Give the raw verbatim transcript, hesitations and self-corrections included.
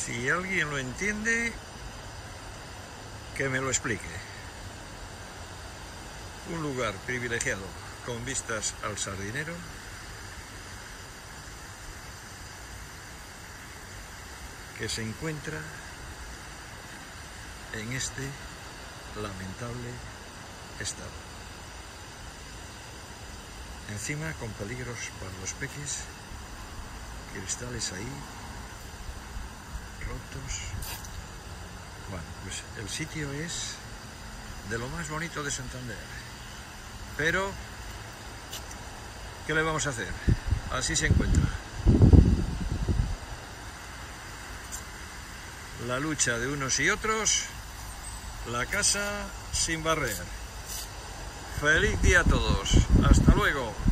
Si alguien lo entiende, que me lo explique. Un lugar privilegiado con vistas al Sardinero, que se encuentra en este lamentable estado. Encima con peligros para los peques, cristales ahí rotos. Bueno, pues el sitio es de lo más bonito de Santander, pero ¿qué le vamos a hacer? Así se encuentra. La lucha de unos y otros, la casa sin barrer. Feliz día a todos. Hasta luego.